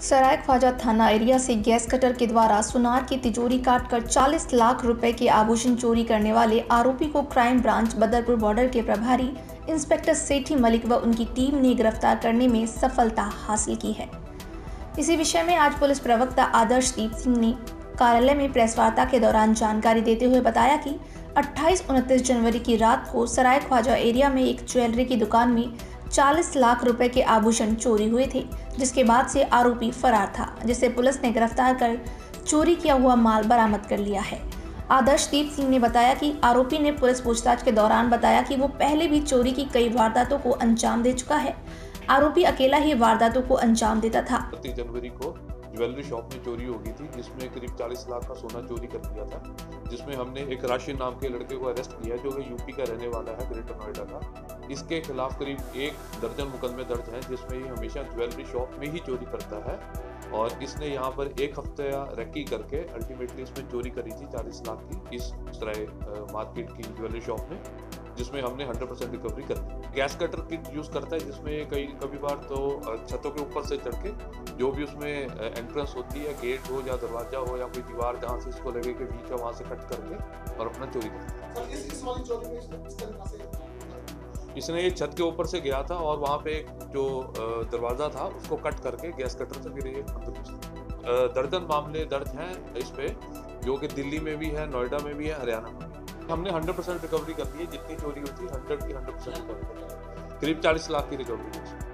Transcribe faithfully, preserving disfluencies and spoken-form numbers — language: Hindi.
सराय ख्वाजा थाना एरिया से गैस कटर के द्वारा सुनार की तिजोरी काटकर चालीस लाख रुपए के आभूषण चोरी करने वाले आरोपी को क्राइम ब्रांच बदरपुर बॉर्डर के प्रभारी इंस्पेक्टर सेठी मलिक व उनकी टीम ने गिरफ्तार करने में सफलता हासिल की है। इसी विषय में आज पुलिस प्रवक्ता आदर्शदीप सिंह ने कार्यालय में प्रेस वार्ता के दौरान जानकारी देते हुए बताया कि अट्ठाईस उनतीस जनवरी की रात को सराय ख्वाजा एरिया में एक ज्वेलरी की दुकान में चालीस लाख रुपए के आभूषण चोरी हुए थे, जिसके बाद से आरोपी फरार था, जिसे पुलिस ने गिरफ्तार कर चोरी किया हुआ माल बरामद कर लिया है। आदर्शदीप सिंह ने बताया कि आरोपी ने पुलिस पूछताछ के दौरान बताया कि वो पहले भी चोरी की कई वारदातों को अंजाम दे चुका है। आरोपी अकेला ही वारदातों को अंजाम देता था। तीस जनवरी को ज्वेलरी शॉप में चोरी हो गई थी, जिसमें करीब चालीस लाख का सोना चोरी कर लिया था, जिसमें हमने एक राशिद नाम के लड़के को अरेस्ट किया जो कि यूपी का रहने वाला है, ग्रेटर नोएडा का। इसके खिलाफ करीब एक दर्जन मुकदमे दर्ज हैं, जिसमें ये हमेशा ज्वेलरी शॉप में ही चोरी करता है और इसने यहाँ पर एक हफ्ते रेकी करके अल्टीमेटली इसमें चोरी करी थी चालीस लाख की इस सराय मार्केट की ज्वेलरी शॉप में, जिसमें हमने हंड्रेड परसेंट रिकवरी कर दी। गैस कटर किट यूज़ करता है, जिसमें कई कभी बार तो छतों के ऊपर से चढ़ के जो भी उसमें एंट्रेंस होती है, गेट हो या दरवाजा हो या कोई दीवार जहाँ से इसको लगे कि बीच है, वहाँ से कट करके और अपना चोरी करता है। इस, इस वाली चोरी में इस तरह से इसने ये छत के ऊपर से गया था और वहाँ पे जो दरवाज़ा था उसको कट करके गैस कटर से फिर ये अंदर घुसा। दर्जन मामले दर्ज हैं इस पे, जो कि दिल्ली में भी है, नोएडा में भी है, हरियाणा में भी। हमने हंड्रेड परसेंट रिकवरी कर ली है, जितनी चोरी हुई थी हंड्रेड की हंड्रेड परसेंट रिकवरी कर ली है, करीब चालीस लाख की रिकवरी हुई।